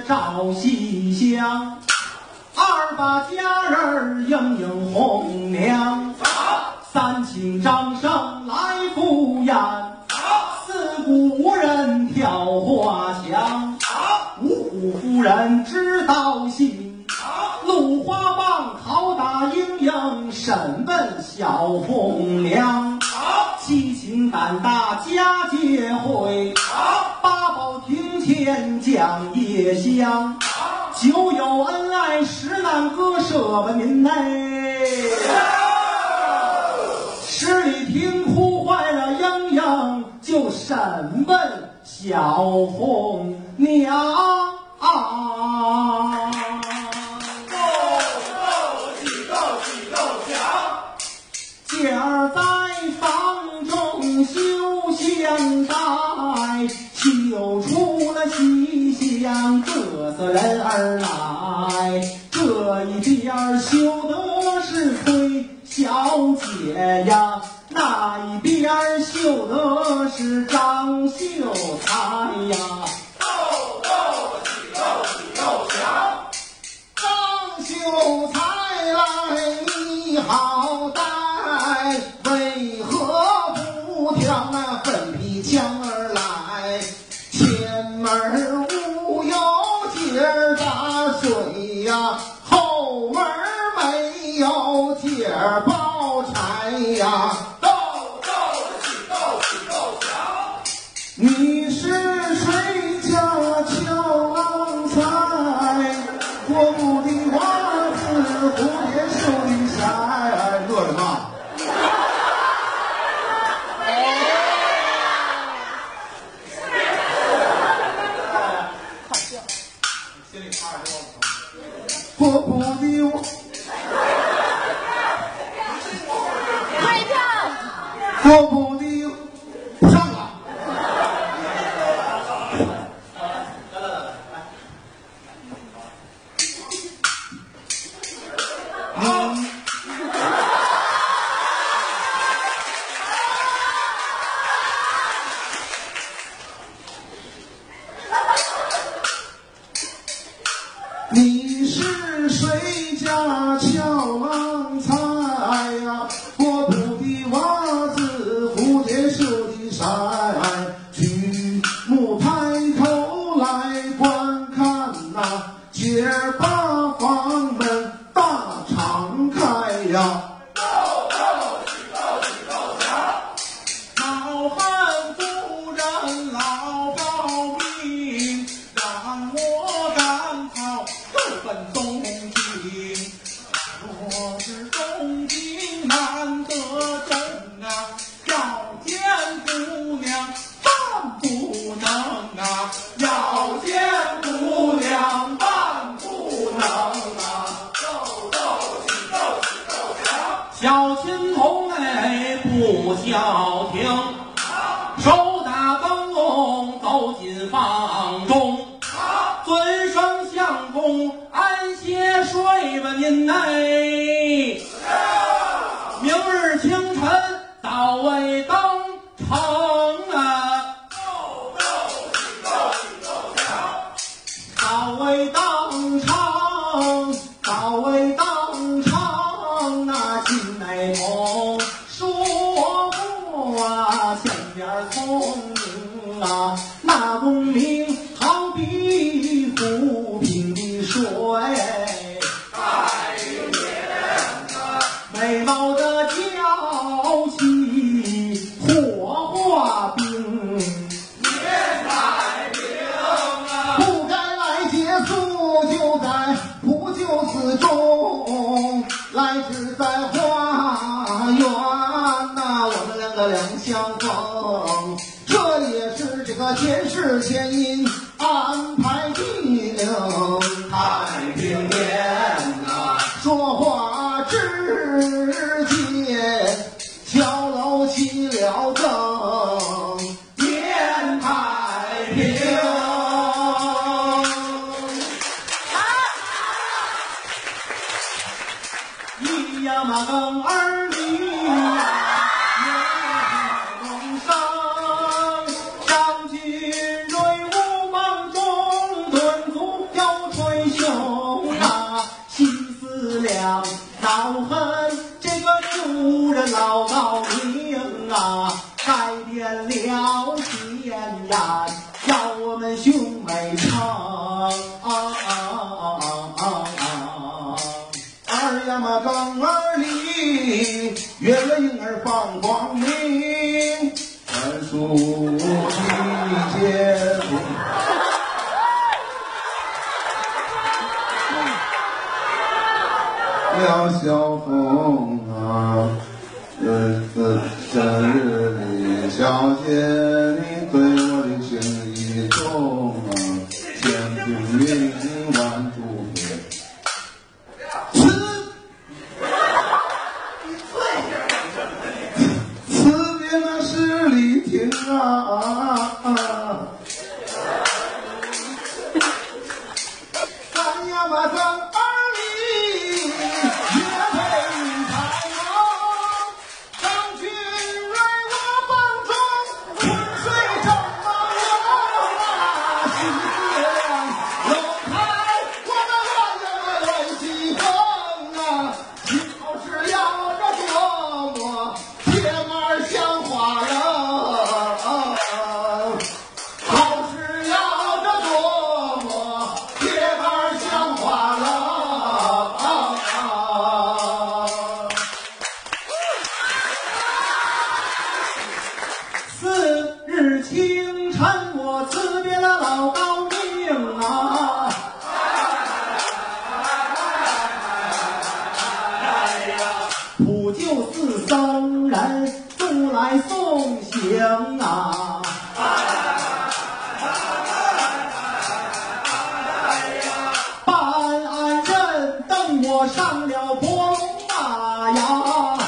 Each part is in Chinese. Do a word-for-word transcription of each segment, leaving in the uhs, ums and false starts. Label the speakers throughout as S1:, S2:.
S1: 照西厢，二把佳人迎迎红娘，三请掌声来赴宴，四鼓无人跳花香，五虎夫人知道信，芦花棒拷打莺莺审问小凤娘，七情胆大佳节会，八宝庭前讲夜香，酒有恩爱实难割舍吧您嘞。十里亭哭坏了莺莺，就审问小凤娘。姐儿在房中休相待，绣出了西厢各色人儿来。这一边绣的是崔小姐呀，那一边绣的是张秀才呀。
S2: 斗斗喜斗喜斗祥，
S1: 张秀才来你好歹，为何不挑那粉皮枪儿来？前门无有姐儿打水呀，后门没有姐儿包柴呀。
S2: 斗斗喜斗喜斗祥，
S1: 你是谁家俏郎才？国母的娃子蝴蝶绣的衫，乐什么？
S2: 心里踏实多。
S1: 国母的娃，
S3: 退票。
S1: 国母的不上了。嗯。你是谁家俏郎才呀？国母的袜子蝴蝶绣的衫，举目抬头来观看呐，姐儿把房门大敞开呀。
S2: 斗斗喜斗喜斗祥，
S1: 老汉夫人老报名，让我赶草就奔东京。若是东京难得中啊，要见姑娘办不能啊，要见姑娘办不能啊。
S2: 斗斗喜斗喜斗祥，
S1: 小琴童哎不消停，手打灯笼走进房中，尊声相公安歇睡吧您哎。明日清晨早为登城啊，
S2: 斗斗喜斗喜斗祥，
S1: 早为登城，早为登城，那金美童说过啊，前边聪明啊，那功名好比浮萍的水，
S2: 太年啊，
S1: 美貌的娇妻火化冰。
S2: 年太平啊，
S1: 不该来结束，就该不就此终。来只在花园呐、我们两个两相逢，这也是这个前世前因安排定。太平年呐、说话之间，敲楼起了灯，年太平。一呀嘛更儿女呀，永生。上军锐雾梦中，顿足飘言，要我们兄妹唱。二呀嘛刚儿里，月月婴儿放光明，传书一结婚。廖小凤啊，日子生日里，小姐你对我的情意重啊，千叮咛万嘱咐。此别那十里亭啊，咱呀嘛咱。清晨，我辞别了老高明啊，普救寺僧人速来送行啊，办案人等我上了坡龙马呀。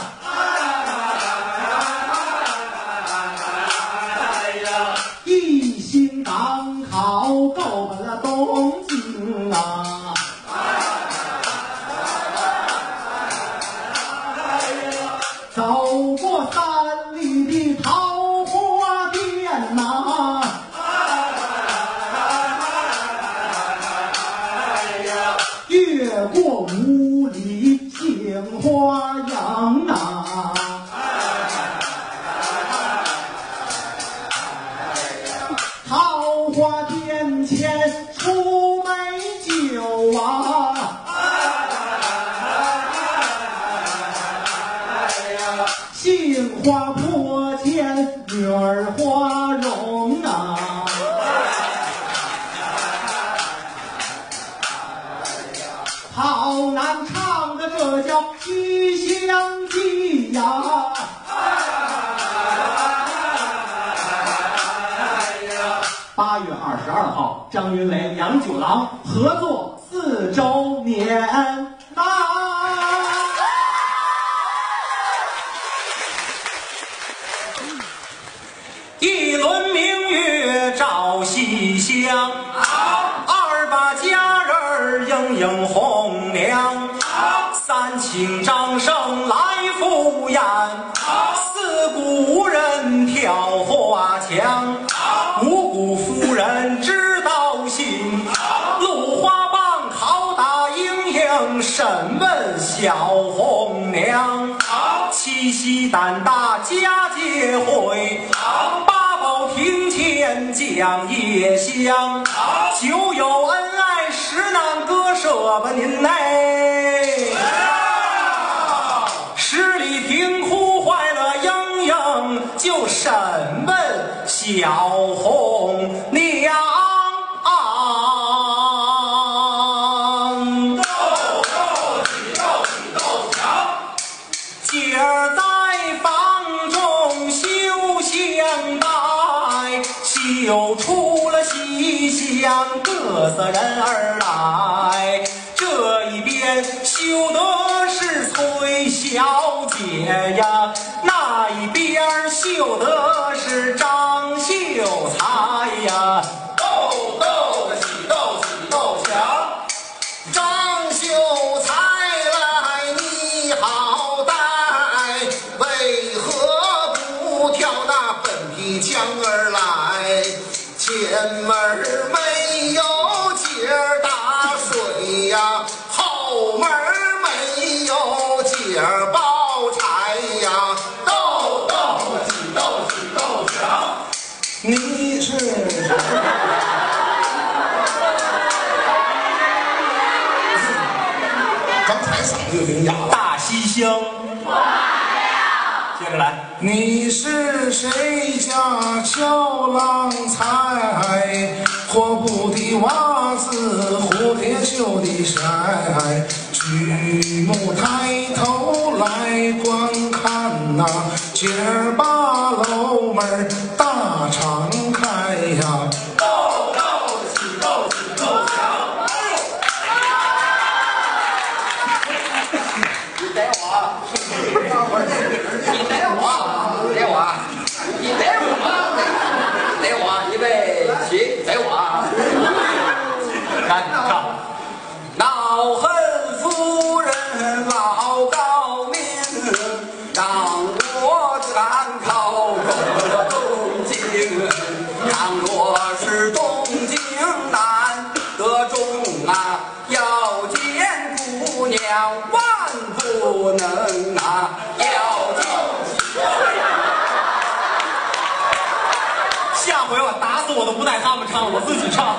S1: 一心赶考，够本了东京啊！走过三里的桃花店呐、越过五里杏花洋啊！桃花店前出美酒啊，杏花坡前女儿花容啊，好难唱的这叫《西厢记》呀。八月二十二号，张云雷、杨九郎合作四周年啊！一轮明月照西厢，二把佳人映映红娘，三请掌声来赴宴，四股人跳花枪。五谷夫人知道信，芦花棒拷打莺莺，审问小红娘。七夕胆大佳节会，八宝庭前讲夜香。酒有恩爱实难割舍吧您嘞。十里亭哭坏了莺莺，就审问小红娘。姐儿在房中绣香带，绣出了西厢各色人儿来。这一边绣的是崔小姐呀，那一边绣的是张秀才呀。
S2: 豆豆的喜豆喜豆强，
S1: 张秀才来你好歹，为何不挑那粉皮枪儿来？前门没有姐儿打水呀，后门没有姐儿包柴呀。豆豆
S2: 豆的喜豆喜豆强，
S1: 你是
S2: 就挺哑了。
S1: 大西厢，接着来。
S2: 你是谁家俏郎才？货布的袜子，蝴蝶绣的衫。举目抬头来观看呐、啊，今儿把楼门大敞开呀。
S3: 豆豆起豆起豆响。
S4: 你逮我！你逮我！逮我！你逮我！逮我！预备起！逮我！
S1: 看唱。
S4: 恼恨夫人老高明，让我参考个东京。倘若是东京难得中啊，要见姑娘万不能啊，要见。
S1: 下回我打死我都不带他们唱，我自己唱。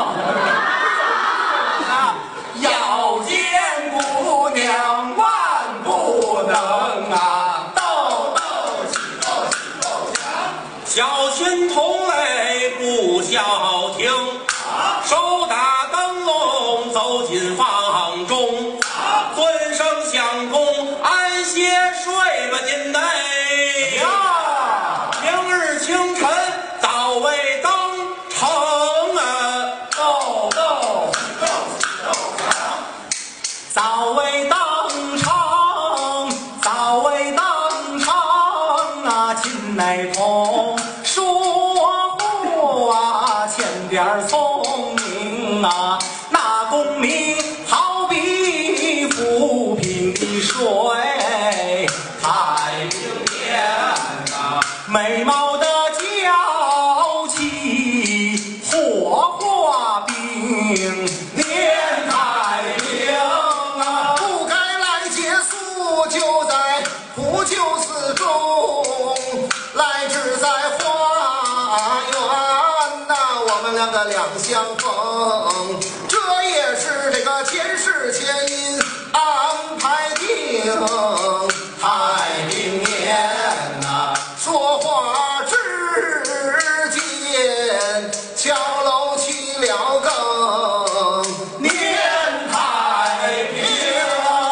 S1: 啊，
S4: 要见姑娘万不能啊，
S3: 豆豆起豆起豆响。
S5: 小群同类不消停，手打灯笼走进房中，尊声相公安歇睡吧您嘞呀。明日清晨早为登城啊，
S3: 豆豆起豆起豆响。
S1: 早为登城，早为登城啊，秦美同说话欠点聪明啊，那功名好比浮萍的水，太平天啊，美貌的娇妻，火化冰年太平啊，
S2: 不该来借宿，就在普救寺中，来只在花园呐、我们两个两相逢，这也是这个前世前因安排定。太平年呐、说话之间，敲楼起了更，
S1: 年太平。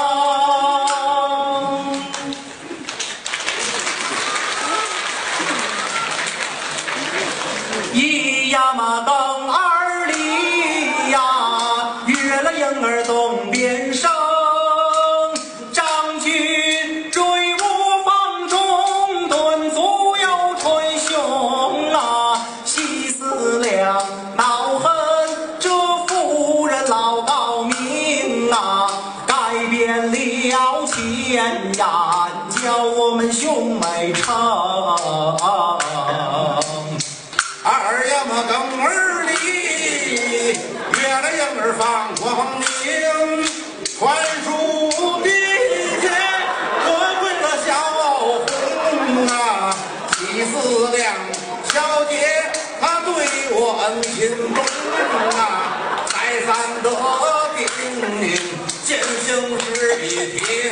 S1: 一呀嘛更二里呀，月了莺儿东边生。张军追我房中，顿足有捶胸啊，西思量恼恨这夫人老高明啊，改变了前言，叫我们兄妹成。
S2: 二呀嘛更儿里，月了莺儿放光明，传书的姐可贵了小红啊，西思量小姐她对我恩情重啊，再三的叮咛，践行时一听。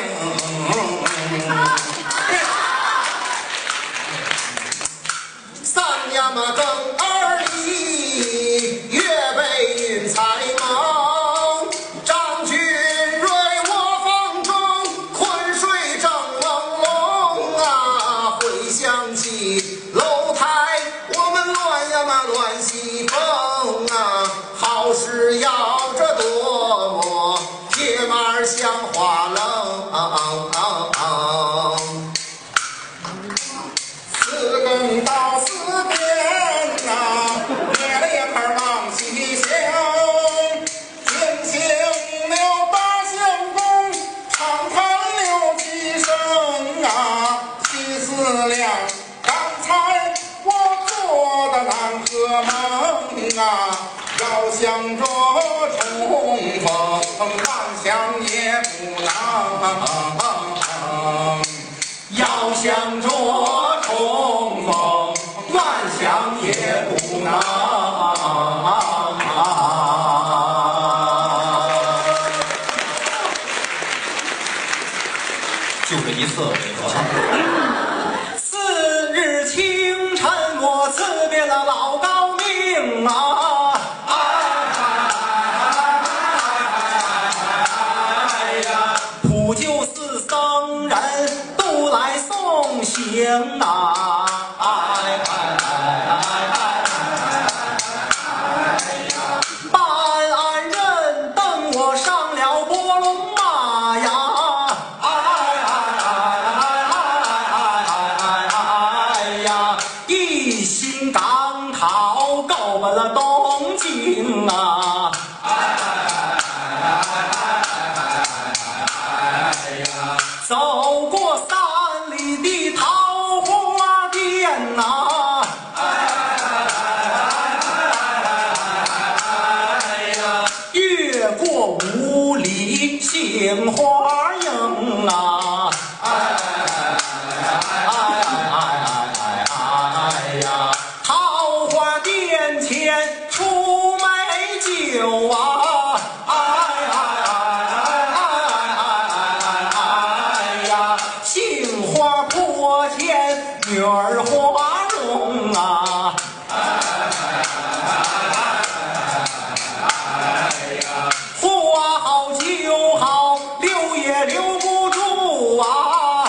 S2: 三呀嘛更二里，月背云彩蒙。张君瑞我房中，困睡正朦胧啊。回想起楼台，我们乱呀嘛乱西风啊。好事要这多么，铁马像花楞。四更到四点呐、月了莺儿忙西厢，惊醒了大相公，长叹了几声啊。西思量刚才我做的难和梦啊，要想着重逢，万想也不能。
S1: 要想着重逢，万想也不能。 次日清晨，我辞别了老高明啊，哎呀，普救寺僧人都来送行啊，哎哎哎哎哎，办案人等我上了波龙马呀。赶考够奔了东京啊！走过三里的桃花店呐！越过五里杏花营啊！前出美酒啊，哎哎哎哎哎呀，杏花坡前女儿花容啊，花好酒好留也留不住啊。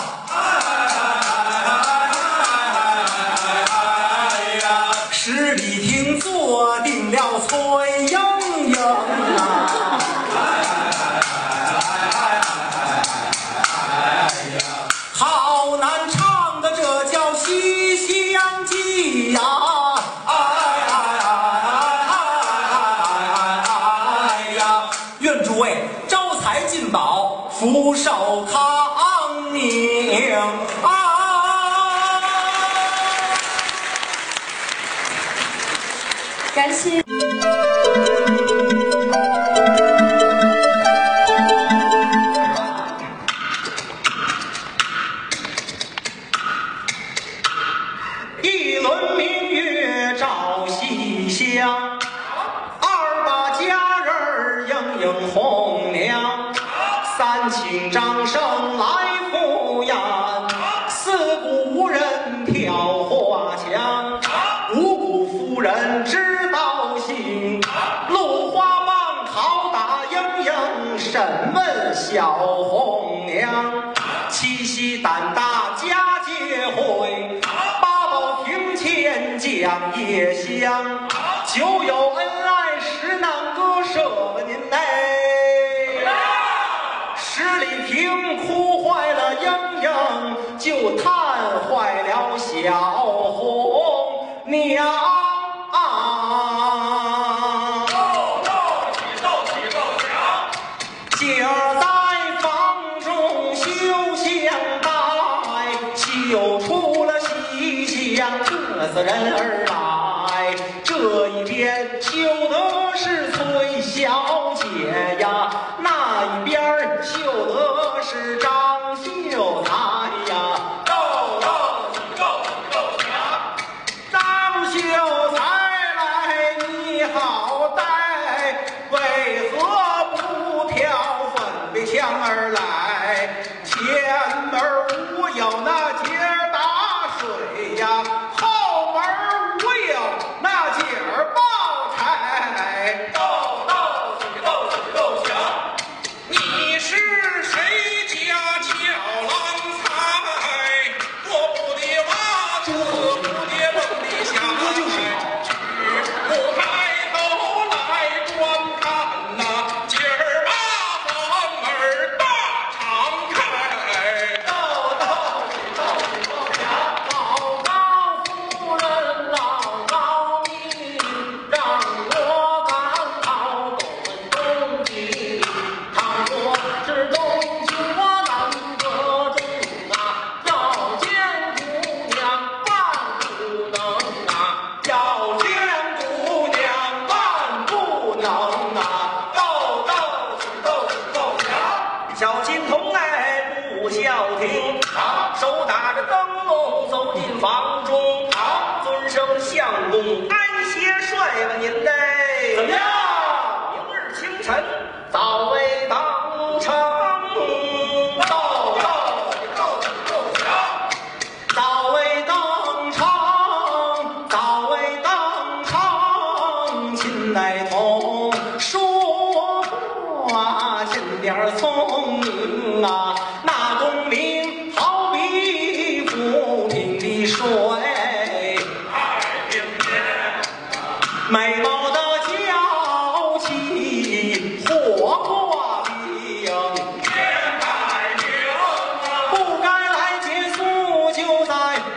S1: 十里亭坐定了崔莺莺啊，好难唱的这叫西厢记呀，哎呀，愿诸位招财进宝，福寿康宁啊。
S6: 感谢。
S1: 一轮明月照西厢，二把佳人映映红娘，三请掌声来赴宴，四鼓无人跳花枪，五谷妇人知道行，芦花棒拷打莺莺，审问小红娘，七夕胆大佳节会，八宝亭前讲夜香，酒有恩爱实难割舍吧您嘞。十里亭哭坏了莺莺，就叹坏了小红娘啊。
S3: 斗斗起斗起斗响，
S1: 今儿在房中修香待，绣出了喜香，这次人儿来。这一边绣的是崔小姐呀，那一边绣的是张秀才呀。
S3: 斗斗起斗起斗响，
S1: 张秀才来你好歹，为何不挑粉笔枪而来？前门无有那节打水呀，后门无有那节儿报柴。
S3: 斗斗起斗起斗响，
S5: 你是谁家俏郎才？我不的娃子，不的梦里想，举目抬头来观看呐，今儿把房门大敞开。
S1: 斗斗起斗起斗响，老高夫人老高明，让我赶考东东京。倘若是东京我难得中啊，要见姑娘万不能啊，要见姑娘万不能啊。斗斗起斗起斗响，小金童哎不消停，手打着灯笼走进房中，尊声相公安歇睡吧您嘞。怎么样？明日清晨早为当成。斗斗起斗起斗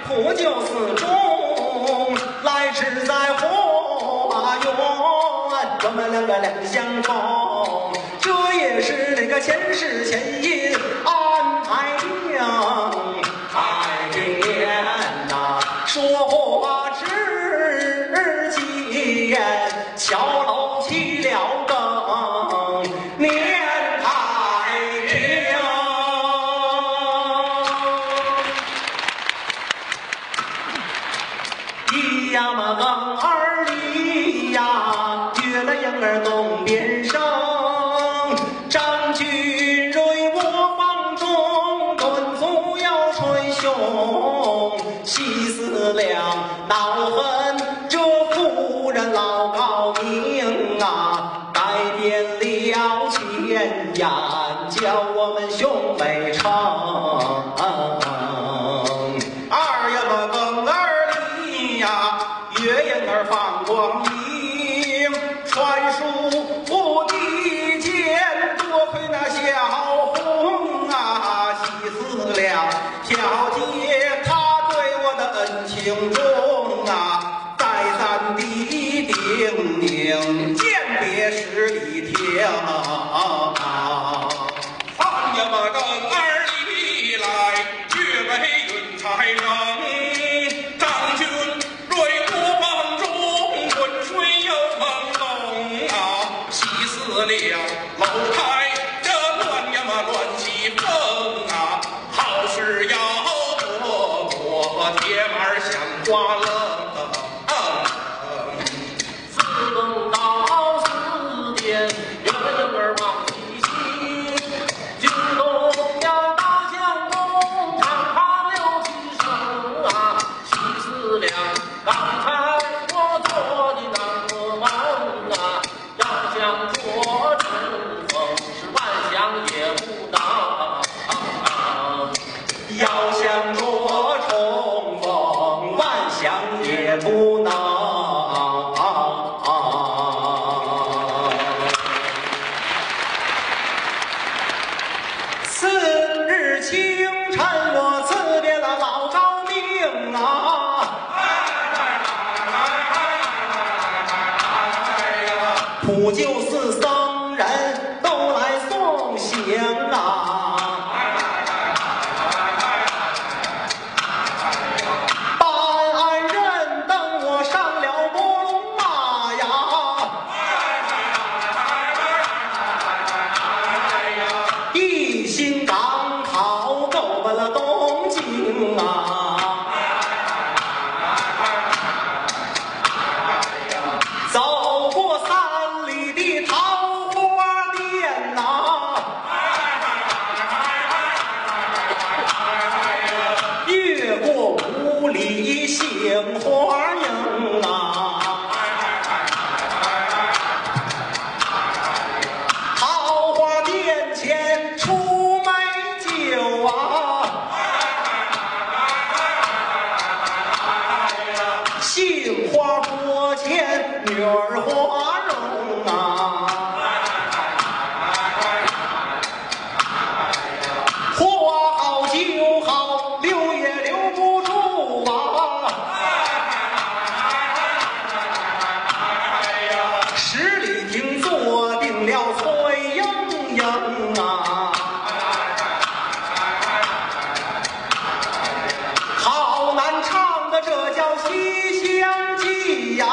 S1: 普救寺中，来至在花园，我们两个两相逢，这也是那个前世前因安排定，爱人呐，说话之间，敲楼起了更年太平。一呀嘛更儿里呀，月了莺儿东边生。张君瑞我房中，顿足要捶胸。西四两恼恨这夫人老高明啊，改变了前言，叫我们兄妹成。二呀嘛更儿里呀，月影儿放光明，传书不敌间，多亏那小红啊，西四两调解他对我的恩情重啊，再三地叮咛，鉴别十里听。
S5: 看呀嘛更儿里来，越为云彩生。张君瑞国房中，浑水又朦胧啊，西四两楼台，这乱呀嘛乱起风啊，好事要多过铁板香瓜冷。
S1: 四更到四点，月影儿往西行，惊动了大相公，长堂有几声啊，西四两刚才我做的那个梦啊，要想做重逢是万想也不能，要想做重逢万想也不能。次日清晨，我辞别了老高明啊，普救寺僧人都来送行啊，办案人等我上了摩龙马呀，一心赶考够奔了东京啊，走过三里的桃花店呐，越过五里杏花营啊，桃花店前出美酒啊，杏花坡前女儿花容啊，花好酒好留也留不住啊，十里亭坐定了崔莺莺啊，好难唱的这叫西厢记呀，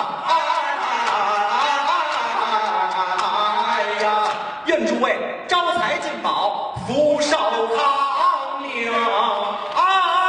S1: 哎呀，愿诸位招财进宝，福寿康宁啊！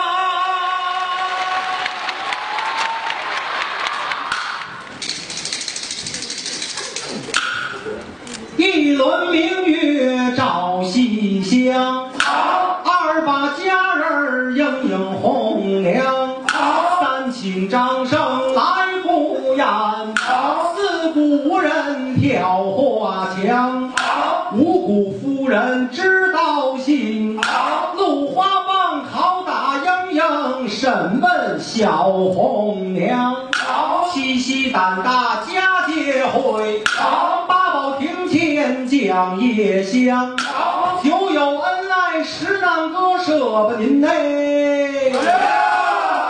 S1: 一轮明月照西厢，二把佳人映映红娘，三请掌声来赴宴，四股人跳花枪，五谷夫人知道信，芦花棒拷打莺莺，审问小红娘，七夕胆大佳节会，八宝亭前讲夜香，酒有恩爱实难割舍吧您嘞。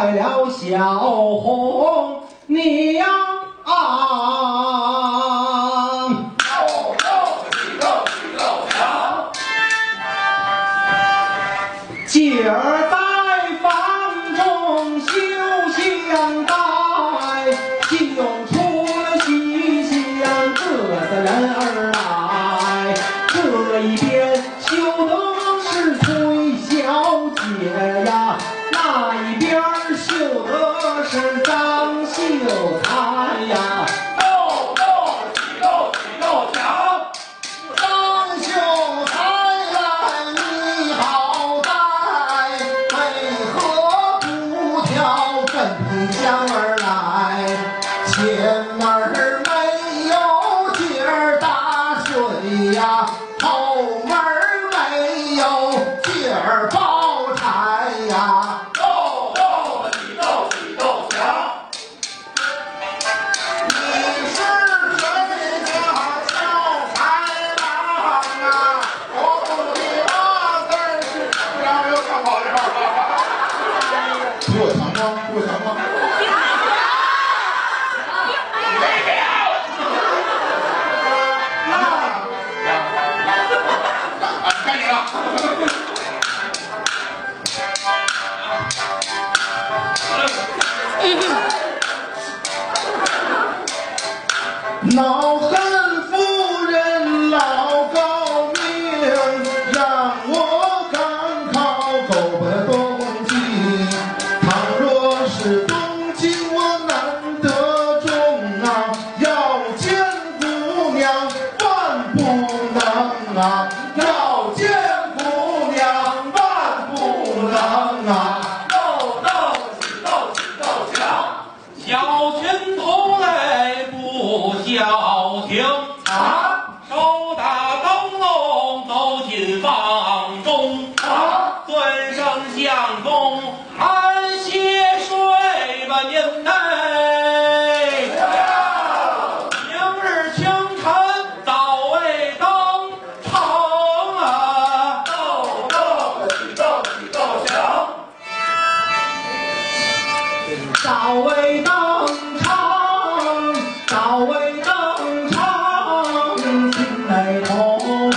S1: 坏了小红娘。啊！
S3: 够够起够起够强！
S1: 今儿在房中休相待，竟用出了西厢各色人儿来。这一边修的是崔小姐呀，那一边修的是张秀才呀。
S3: 够够起够起够强！
S2: 张秀才来你好歹，为何不挑真品香儿来？前门没有姐儿打水呀，后门没有姐儿包柴呀。
S3: 够够起够起够强！
S2: 你是谁家小豺狼啊？我不理八字儿是
S3: 不然又上跑这儿了。
S2: 比我强吗？比我强吗？
S3: 没票！啊，该你了。
S2: 恼恨夫人老高明，让我赶考够不了东京。倘若是东京我难得中啊，要见姑娘万不能啊，要见姑娘万不能啊。
S3: 够够起够起够强！
S5: 小群同类不消停
S3: 啊！
S5: 手打灯笼走进房中
S3: 啊！
S5: 尊声相公安歇睡吧您呐。明日清晨早为登城啊。
S3: 够够起够起够强！
S1: 早为登场，早为登场，心内同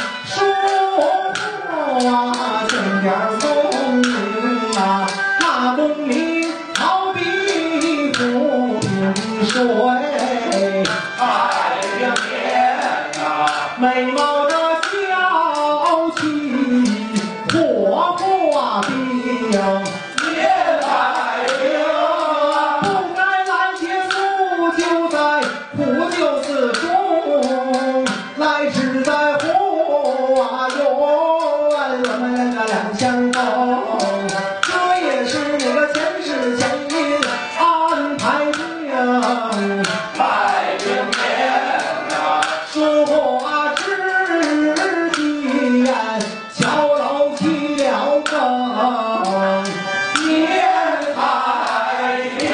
S1: 说啊，见点儿功名啊，那功名好比浮萍水，
S3: 太平天呐！
S1: 美貌的娇妻，活泼冰。
S3: 别太平！
S1: 不该来结束就在普救寺中，来只在花园，我们两个两相逢。这也是那个前世前因安排的，
S3: 太平天呐！
S1: 说话之间敲楼起了更，年太平。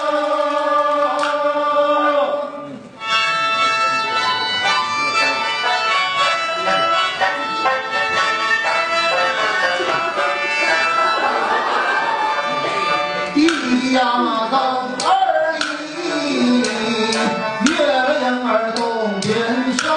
S2: 一呀灯儿里，月亮儿动天生。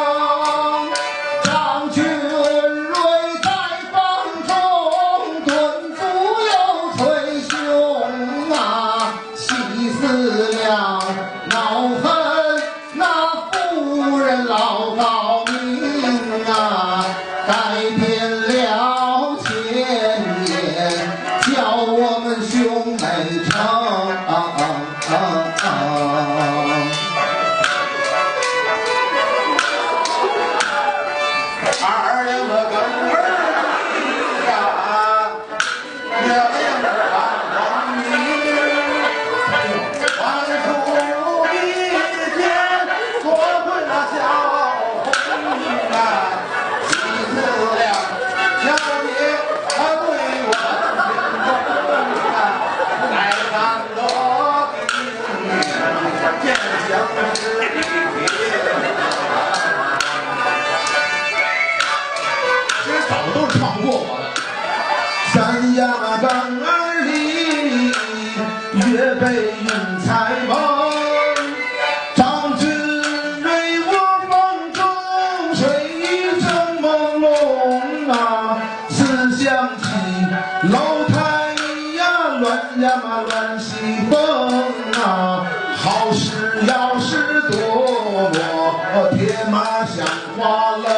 S2: 张君瑞在房中蹲伏又捶胸啊，气死了恼恨那夫人老高明啊，改变了前言，叫我们兄妹成。二两个根儿呀，月亮儿看光明，万出一天多亏那小红啊，气死了小姐她对我挺忠啊，来看多见相识一其实早都是唱不过我的。山崖岗儿里，
S1: 却被云彩蒙。张君瑞我梦中睡正朦胧啊，思想起楼台呀乱呀嘛乱西风啊，好事要是多么铁马像花冷。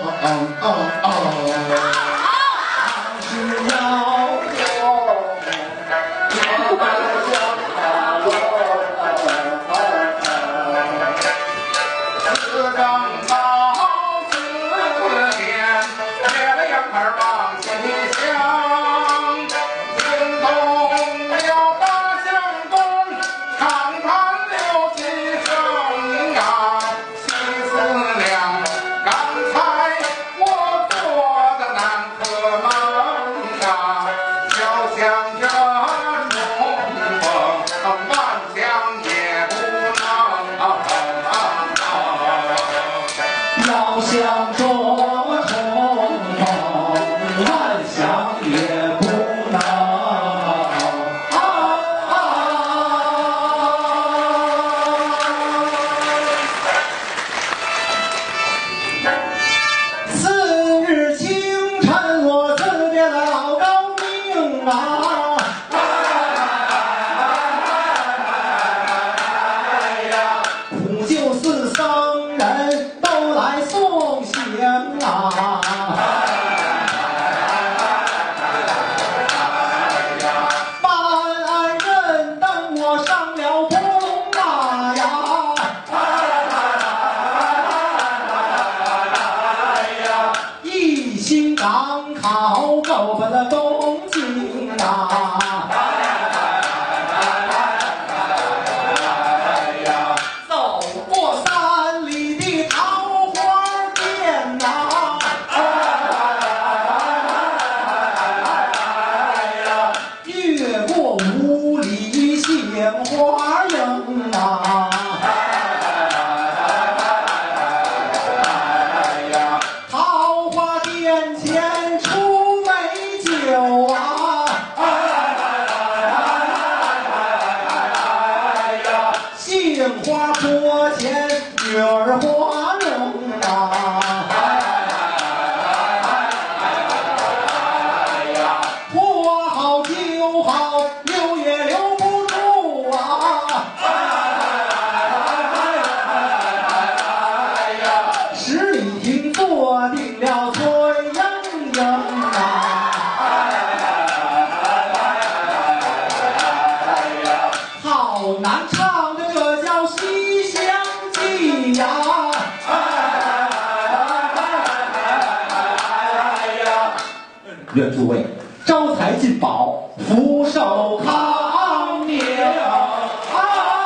S1: 愿诸位招财进宝，福寿康宁。啊！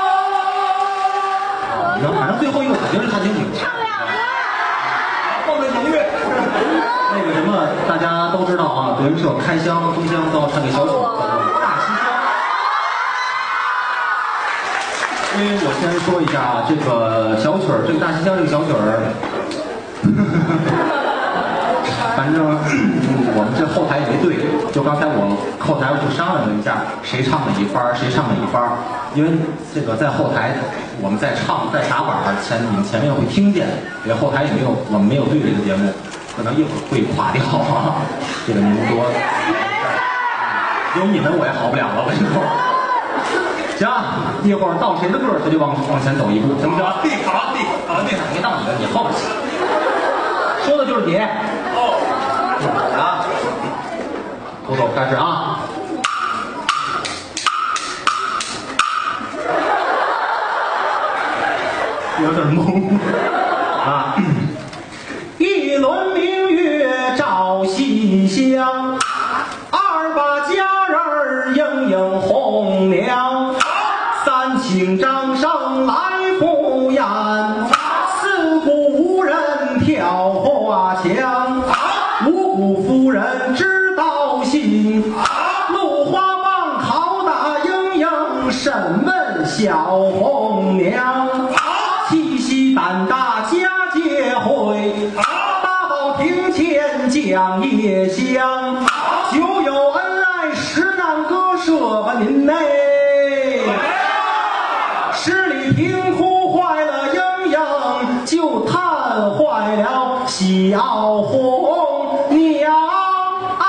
S1: 然后反正最后一个肯定是看清楚。唱两个。放在音乐。那个什么，大家都知道啊，德云社开箱封箱都要唱给小曲，叫做《大西厢》。因为我先说一下啊，这个小曲儿，这个《大西厢》这个小曲儿。反正我们这后台也没对，就刚才我后台就商量了一下，谁唱哪一番，谁唱哪一番。因为这个在后台我们在唱在打板前，你们前面会听见，因为后台也没有我们没有对这个节目，可能一会儿会垮掉啊。这个您多，有你们我也好不了了，我跟你说。行，一会儿到谁的歌他就往往前走一步，行不行？
S5: 地卡地卡地，
S1: 别到你的，你后边去。说的就是你。哦。啊，从头开始啊。有点懵啊。一轮明月照西厢，二把佳人映映红娘，三请掌声来赴宴，四顾无人跳花墙，五谷妇人知道信，芦花棒拷打莺莺审问小红娘，七夕胆大佳节会，大宝庭前讲夜香，酒有恩爱实难割舍吧您嘞。 小红娘啊，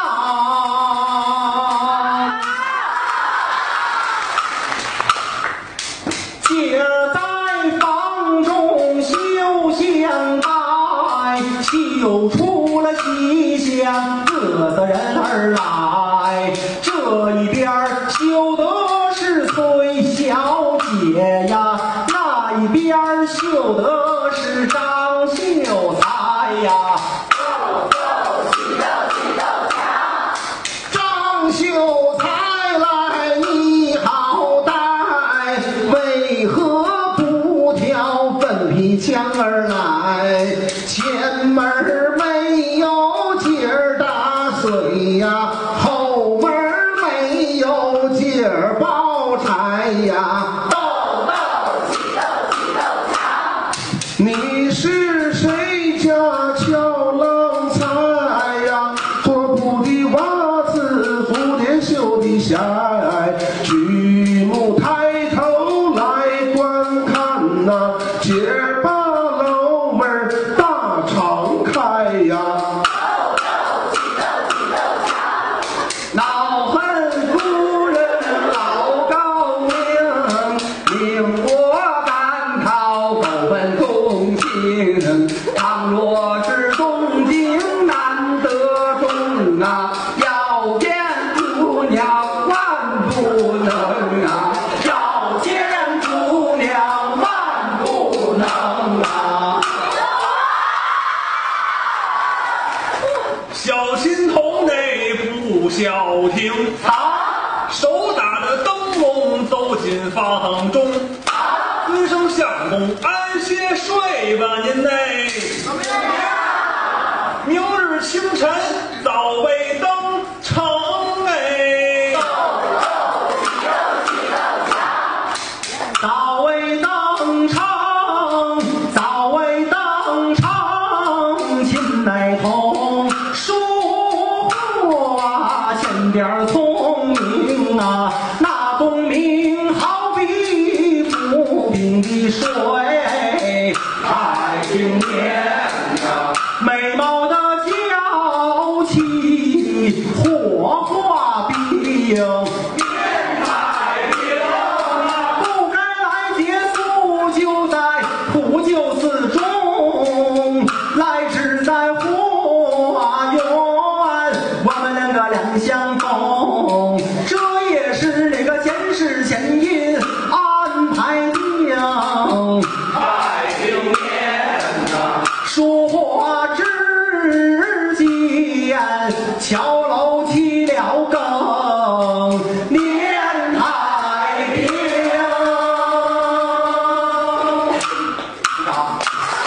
S1: 今儿在房中绣香台，绣出了吉祥各色人儿来。这一边儿绣的是崔小姐呀，那一边儿绣的是张秀才呀。
S2: 张秀才来你好歹，为何不挑粉皮枪儿来？前门儿没有节儿打碎呀，后门儿没有节儿包柴呀。豆豆起豆起豆茶，你是谁家俏冷菜呀？做布的袜子，蝴蝶绣的鞋，举目抬头来观看呐，今儿把楼门儿大敞开呀。
S1: 老恨夫人老高明，令我感讨狗本公卿。倘若是东京难得中啊，要见姑娘万不能啊，要见姑娘万不能啊。
S5: 小心头内不消停，
S1: 啊，
S5: 手打着灯笼走进房中，尊声相公安歇睡吧您嘞。明日清晨早为登城哎，
S1: 早为登城，早为登城，秦乃同书画欠点儿聪明啊，那功名好比浮冰的水，太平年啊，美貌的娇妻火化冰。不该来结宿，就在普救寺中，来只在花园，我们两个两相逢，这也是那个前世前因安排定。
S5: 太平年呐，
S1: 说话之间，桥楼起了更，年太平。好，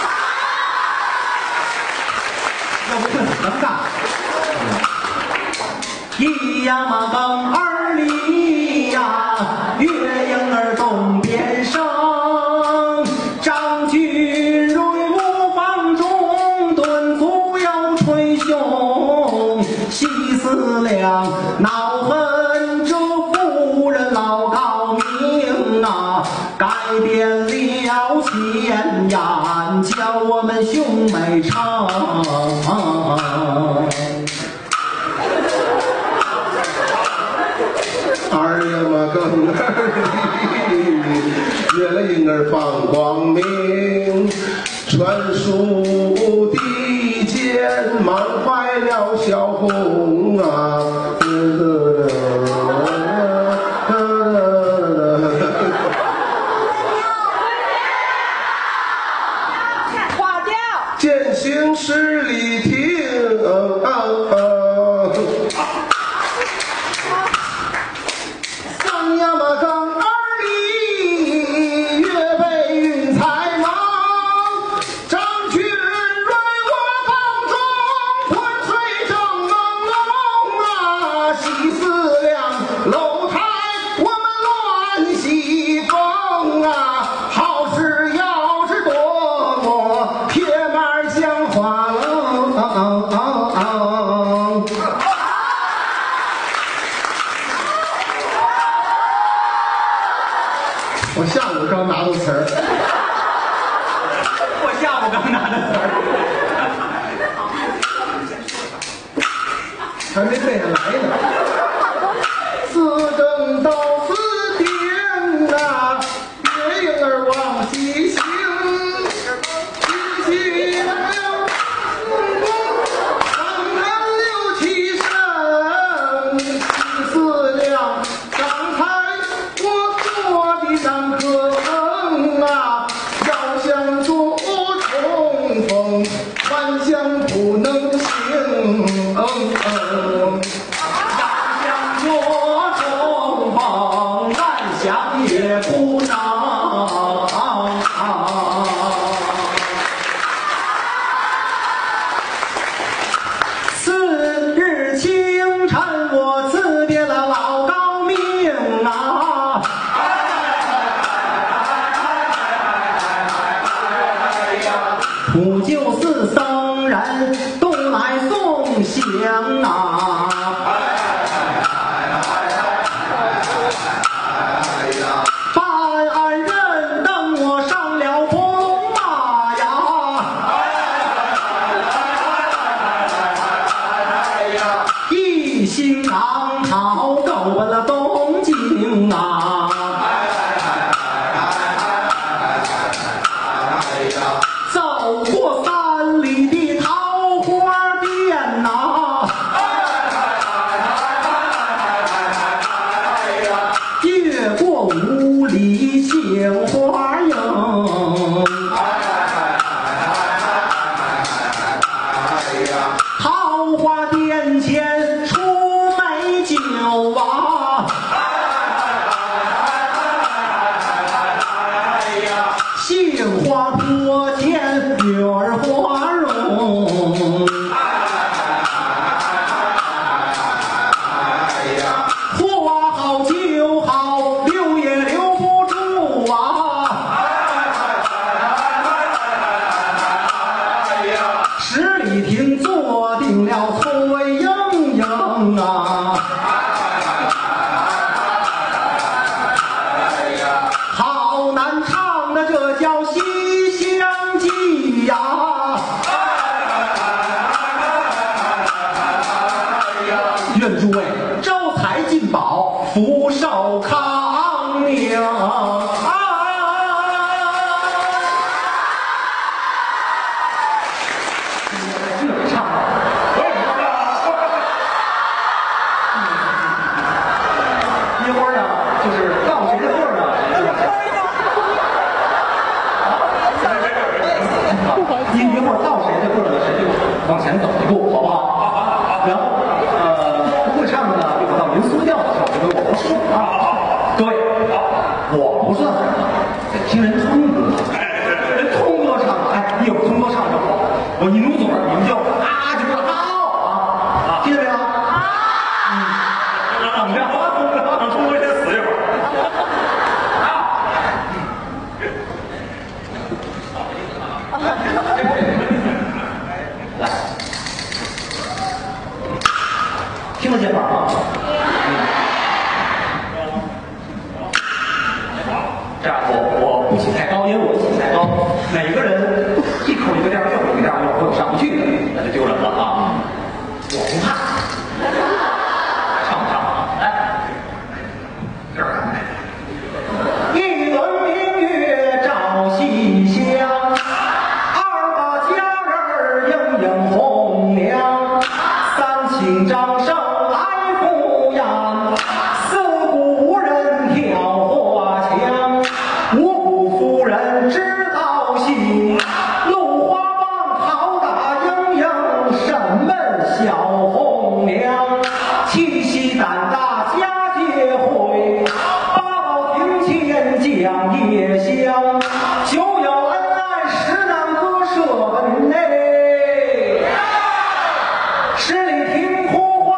S1: 要不会很尴尬。一呀嘛更二里呀，月影儿东边生。张君瑞卧房中，蹲足又捶胸，细思量，恼恨这夫人老高明啊，改变了前言，叫我们兄妹成。
S2: 二呀嘛更二里，月影儿放光明，传书的间忙坏了小红啊。
S6: 划掉。
S2: 践行十里亭，三呀嘛更二里，月背云彩忙。张君瑞卧房中，昏睡正朦胧啊。细思量，楼台我们乱西风啊。好事要是多么铁马像花冷。我下午刚拿到词儿，
S1: 我下午刚拿的词儿。
S2: 还没背下来呢。四正到四点啊，月影儿往西行，西西了上南六七声，七四两刚才我做的上课程啊，要想做冲锋，幻想不能行。嗯嗯
S1: 做冲锋，暗想也不能。次日清晨，我辞别了老高明啊，普救寺僧人都来送行啊。办案人等我上了红龙马呀，一心赶逃够奔了东京啊，走过三里的桃花店呐，越过五里杏花营，桃花店前出美酒啊，杏花坡前女儿花容，花好酒好留也留不住啊，十里亭坐定了崔莺莺啊，好难唱的这叫西厢记呀，愿诸位招财进宝，福寿康宁啊！这里唱的，一会儿呢，就是到谁的份儿呢？一一会儿到谁的份儿呢，谁就往前走一步，好不好？然后呃，不会唱的呢，就跑到民俗调上，因为我不是啊。各位，我不算，得听人通歌，人通歌唱，哎，一有通歌唱就好。我一努嘴，你们就啊就说好啊，听见没有？嗯，等着，让通歌先死一会儿。来，听得见吗？这样，我我不起太高，因为我起太高，每个人一口一个调，一口一个调，会有上不去的，那就丢人了啊！我不怕，唱不唱啊？来，这儿看。一轮明月照西厢，二把佳人映映红娘，三请掌声来赴宴，四顾无人挑花枪，五谷夫人知道戏，芦花棒好打莺莺，审问小红娘，七夕胆大佳节会，八宝亭前讲夜香，酒有恩爱实难割舍本内，十里亭哭花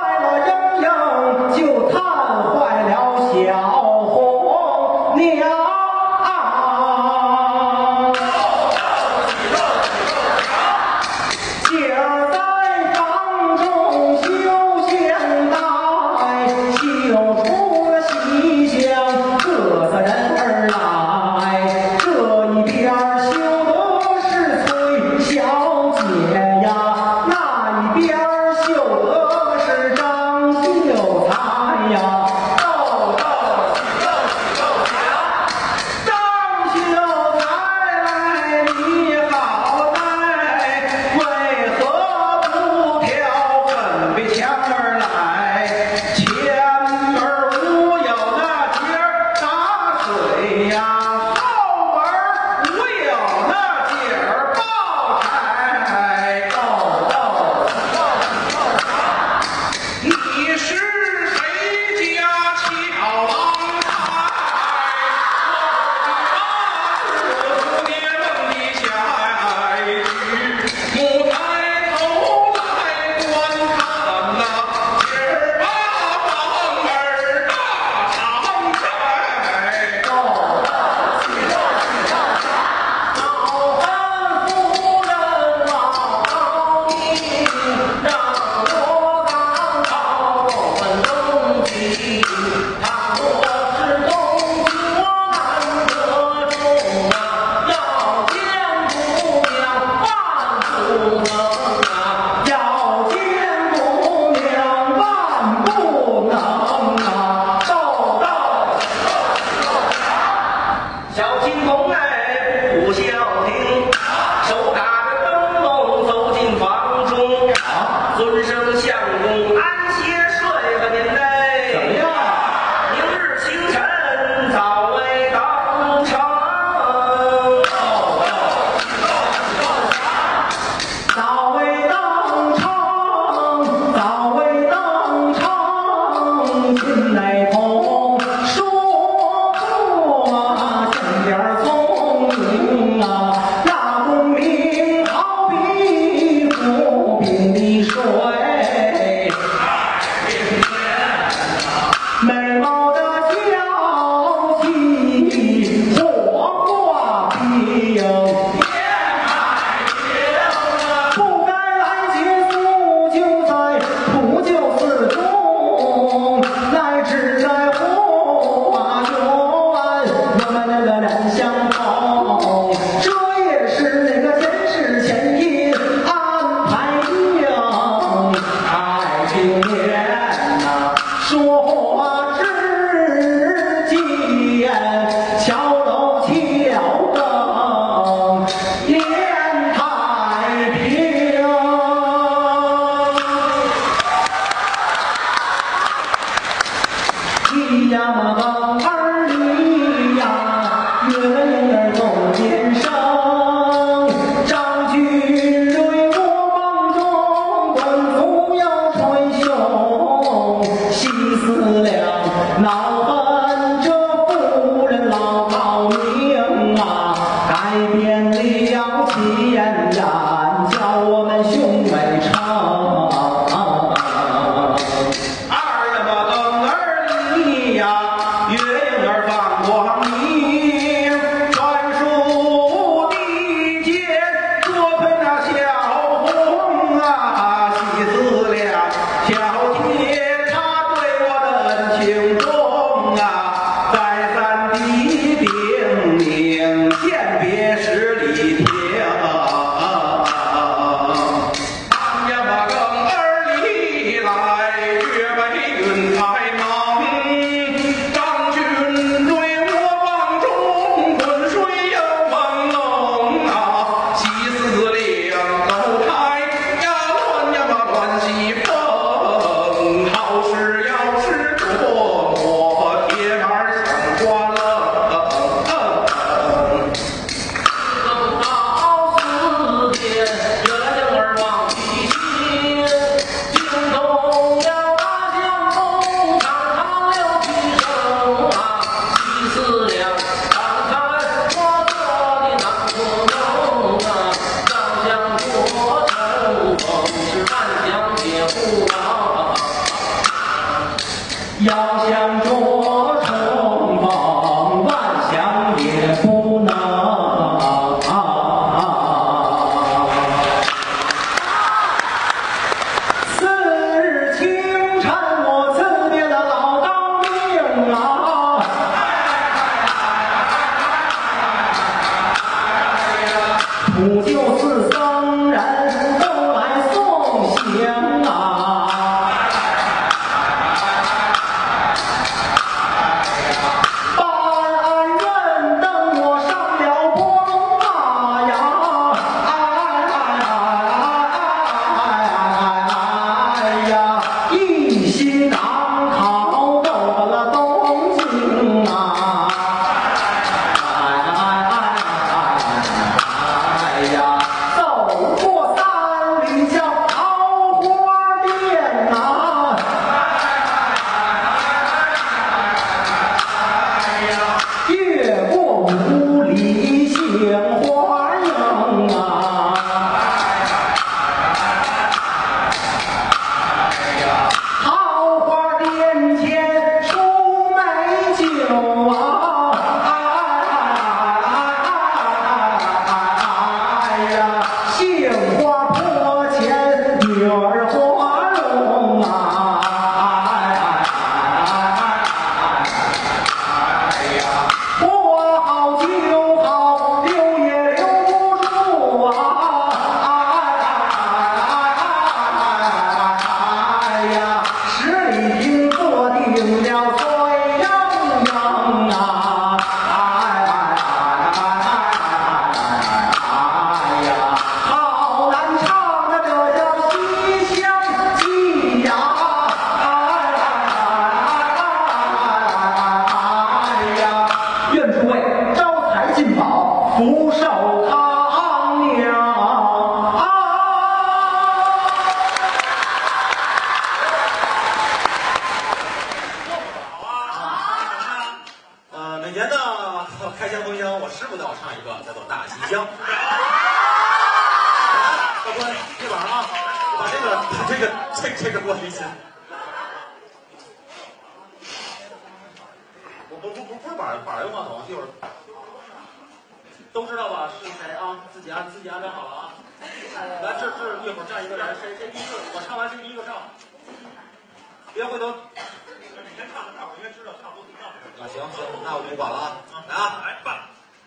S5: 公安歇睡吧您嘞。
S1: 怎么样？
S5: 明日清晨早为登城。
S1: 早为登城，早为登城，秦内同说过见点儿聪明啊，那功名好比浮冰的水，美貌的娇妻火挂冰。不该来结束，就在普救寺中，来只在花园，我们那个人相逢，这也是那个前世前因安排的。太平年呐，说话之间，敲楼敲更，连太平。一呀嘛个儿一呀，月影儿走天生。张君瑞我梦中，官府要捶胸，细思量，恼恨这妇人老高明啊，改变了气焰然，叫我们兄妹成。
S5: 二呀嘛更儿里呀，月影儿放光明，传书地界，多喷那小红啊，细思量，小姐她对我的恩情重啊，再三地叮咛，鉴别十里亭。俺呀嘛更儿里来，岳北云开忙，张君对我房中，浑水又朦胧啊，细思量，楼台呀乱呀嘛乱西风，好事要是琢磨，铁板像瓜冷。好似天，月影儿往西行，惊动了大江东，长长流几声啊，细思量，刚才我做的那个梦啊，要想做成风，是万想皆不能。
S1: 要想捉冲锋，万想也不能。次日清晨，我辞别了老高明啊，普救寺僧人都来送行啊。
S5: 师傅都要唱一个，叫做《大西厢》。教官，这板啊，把这个把这个这这个给我理解。我不不不不是板板用话筒，一会儿都知道吧？是谁啊？自己安自己安排好了啊。来，这这一会儿站一个人，谁谁第一个？我唱完谁第一个上？别回头。你先唱，大伙应该知道差不多对调。啊，行行，那我不管了啊。来啊，来吧。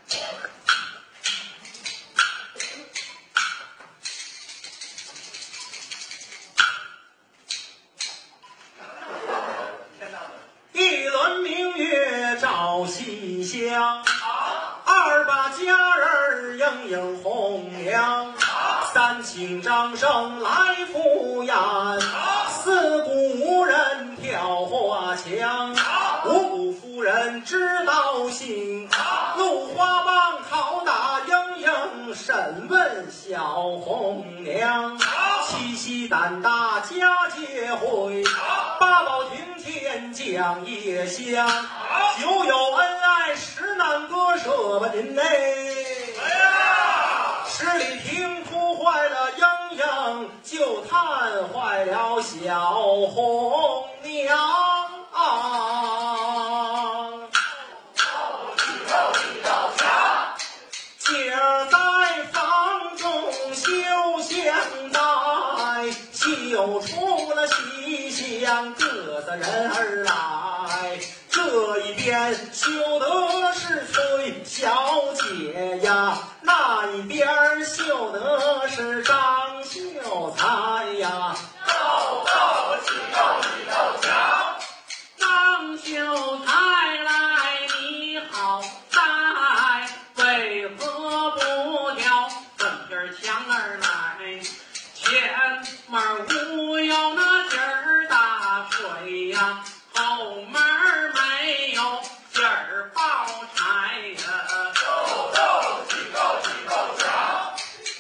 S5: 一轮明月照西厢，二把佳人映映红娘，三请掌声来赴宴，四顾人跳花墙，五顾夫人知道行，芦花棒拷打莺莺，审问小红娘，七夕胆大佳节会，八宝亭天降夜香，酒有恩爱实难割舍吧您嘞。十里亭哭坏了莺莺，就叹坏了小红娘啊。今儿在房中休相待，绣出了西厢各色人儿来。这一边绣的是崔小姐呀，那一边绣的是张秀才呀。
S3: 斗斗起斗起斗强，
S1: 张秀才来你好在，为何不挑粉根墙儿来？前面无有那劲儿大锤呀，后门没有劲儿爆柴呀。
S3: 斗斗起斗起斗强，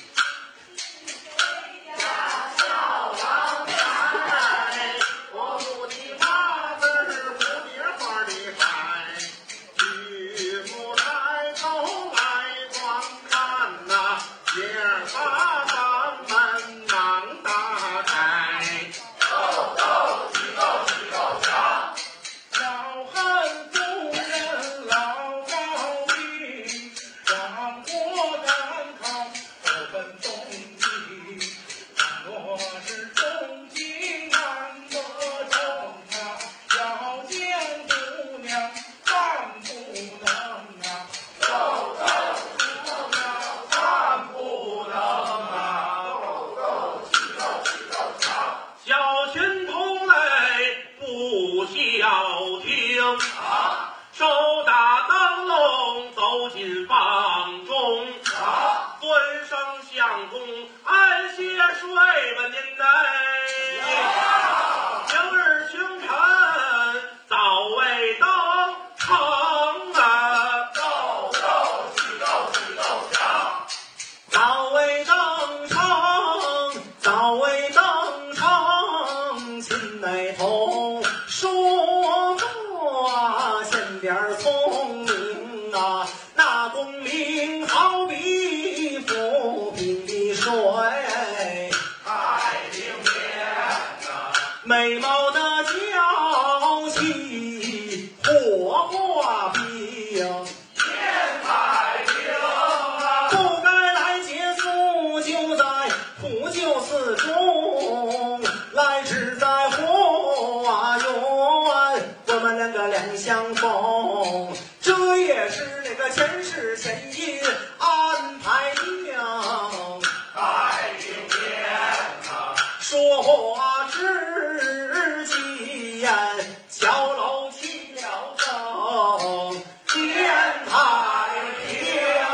S1: 我不的花字儿不的花的海，举目抬头来观看呐，姐儿把房门忙打开。
S3: 斗斗起斗起斗强，
S1: 老汉夫人老高明，往过赶考不分东西，若是中京难得中啊，要见姑娘万不能啊。
S3: 斗斗起斗强，万不能啊！斗斗起斗起斗强，
S5: 小群同类不消停，手打灯笼走进房中，尊声相公安歇睡吧您嘞。明日清晨早为登城啊，
S3: 斗斗起斗起斗强，
S1: 早为登城，早为登城，秦内同说话显点儿聪明啊，那功名好比浮萍的水，
S3: 太平天呐，
S1: 美貌的娇妻火化冰。
S3: 太平啊！
S1: 不该来结宿，就在普救寺中，来只在花园，我们两个两相逢，这也是那个前世前因安排定。
S3: 太平天呐，
S1: 说话之间，桥楼起了灯，天太平。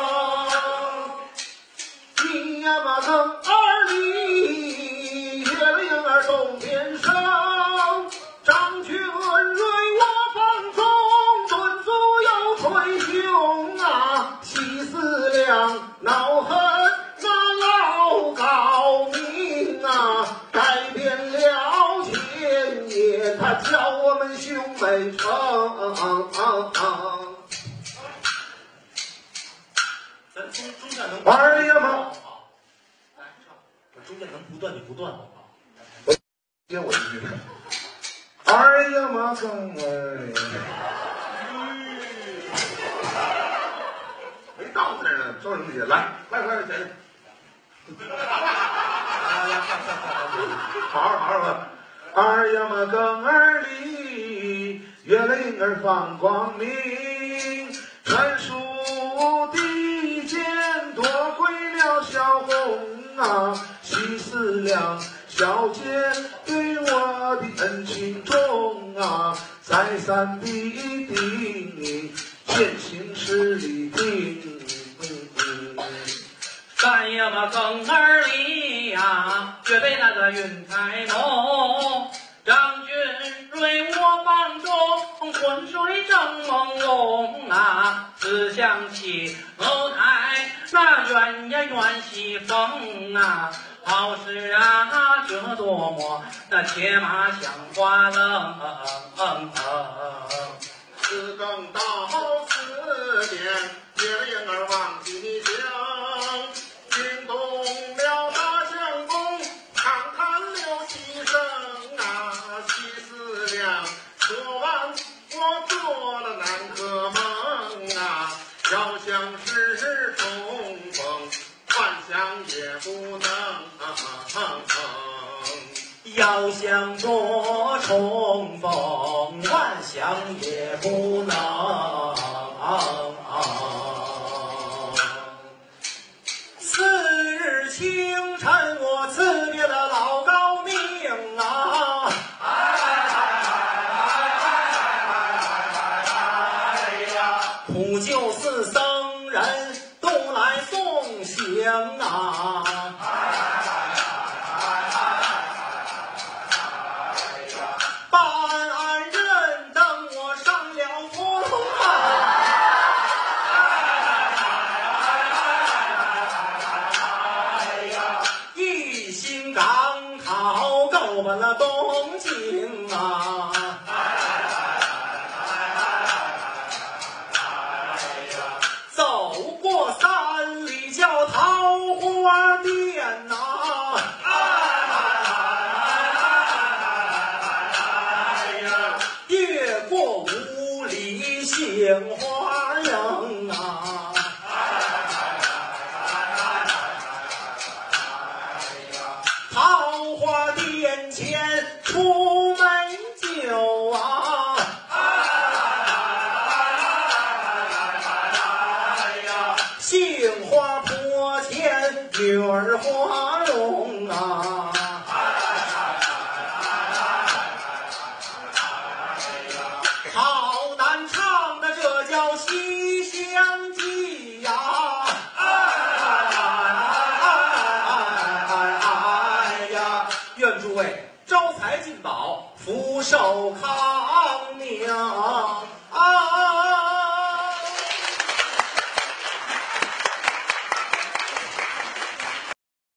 S1: 你呀嘛曾儿女月灵儿送天上，张君瑞我房中，顿足有捶胸啊，西四两恼恨那老高明啊，改变了天业，他叫我们兄妹成。
S3: 二爷嘛，
S5: 我中间能不断就不断，好不好？
S3: 接我一句。二爷嘛更儿，没到那儿呢，说什么姐？来，来，快点姐。好好好好好。二爷嘛更儿里，月灵儿放光明，传书地间多亏了小红啊，西四两小姐对我的恩情重啊，再三必定，现行实力定。
S1: 三爷嘛更儿里呀，却被那个云彩浓。张君瑞我房中，昏睡正朦胧啊，只想起楼台那鸳鸯鸳戏风啊，好事啊，这多么那铁马像花冷。
S3: 四更到四点，月灵儿往西厢，惊动了大相公，长叹了几声啊，西四两。昨晚我做了南柯梦啊，要想是重逢，幻想也不能。
S1: 要想多重逢，幻想也不能。次日清晨，我辞别了老高明啊，普救寺僧人都来送行啊。了东京啊，走过三里叫桃花店呐、啊，越过五里杏花营啊。桃花殿前出美酒啊，杏花坡前女儿花容啊，好难唱的这叫西厢记呀、愿诸位招财进宝，福寿康宁。